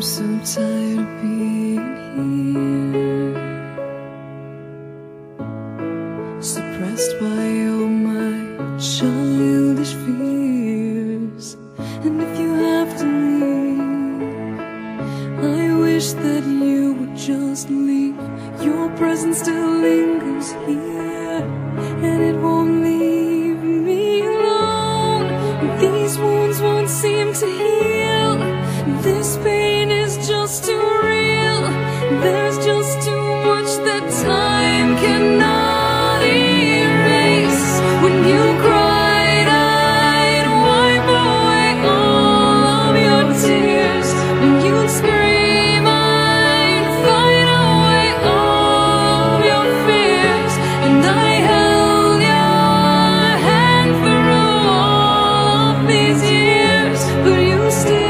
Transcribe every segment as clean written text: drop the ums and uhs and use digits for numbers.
so tired of being here, suppressed by all my childish fears. And if you have to leave, I wish that you would just leave. Your presence still lingers here, and it won't leave me alone. These wounds won't seem to heal. This pain is just too real. There's just too much that time cannot erase. When you cried, I'd wipe away all of your tears. When you'd scream, I'd fight away all of your fears. And I held your hand through all of these years, but you still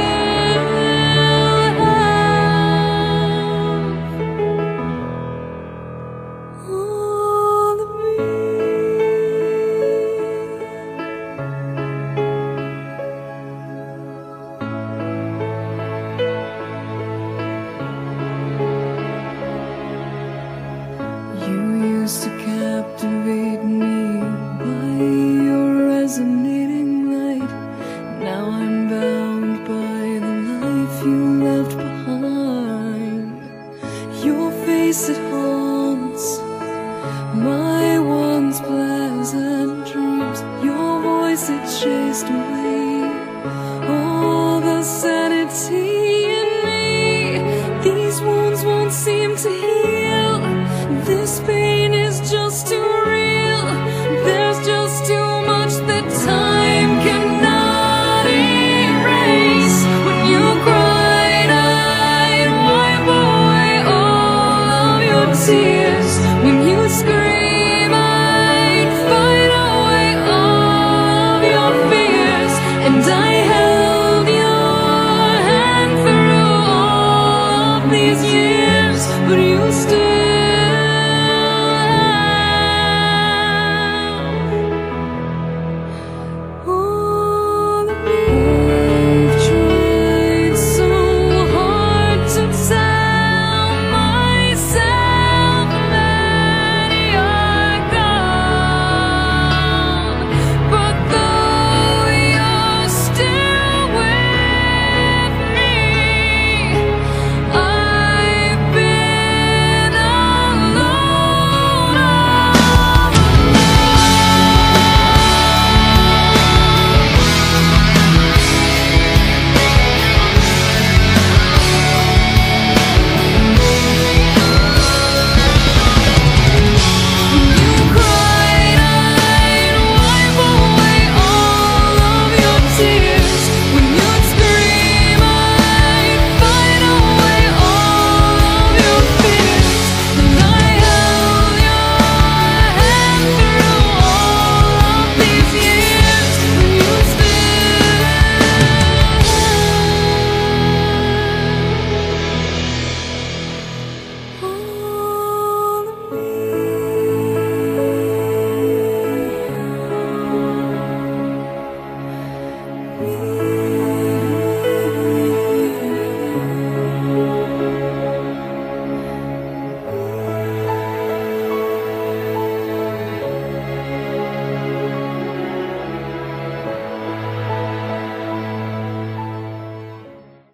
used to captivate me by your resonating light. Now I'm bound by the life you left behind. Your face, it haunts my once pleasant dreams. Your voice, it chased away all the sanity in me. These wounds won't seem to heal. This pain is just too real. There's just too much that time cannot erase. When you cried, I'd wipe away all of your tears. When you scream, I'd fight away all of your fears. And I held your hand through all of these years, but you still